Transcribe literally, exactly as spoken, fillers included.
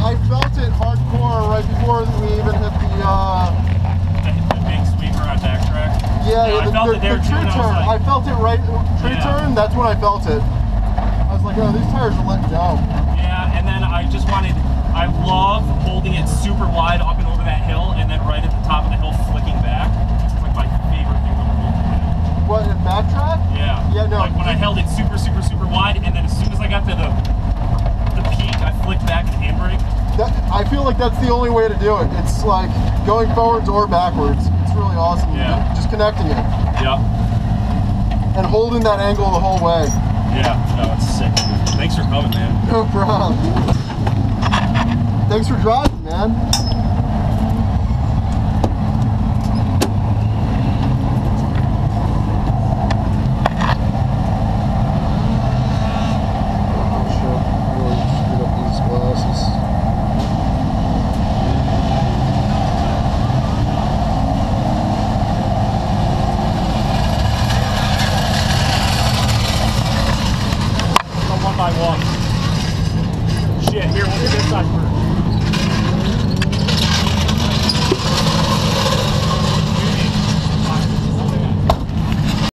I felt it hardcore right before we even hit the, uh... The, the big sweeper on backtrack? Yeah, yeah, I the, felt the, it there the too, tree and I was turn. like, I felt it right, tree yeah. turn, that's when I felt it. I was like, oh, these tires are letting go. Yeah, and then I just wanted, I love holding it super wide up and over that hill, and then right at the top of the hill flicking back. It's like my favorite thing in the world. What, in backtrack? Yeah. Yeah, no. Like when I held it super, super, super wide, and then as soon as I got to the the peak, I flicked back the handbrake. That, I feel like that's the only way to do it. It's like going forwards or backwards. It's really awesome. Yeah. Just connecting it. Yeah. And holding that angle the whole way. Yeah. No, it's sick. Thanks for coming, man. No problem. Thanks for driving, man.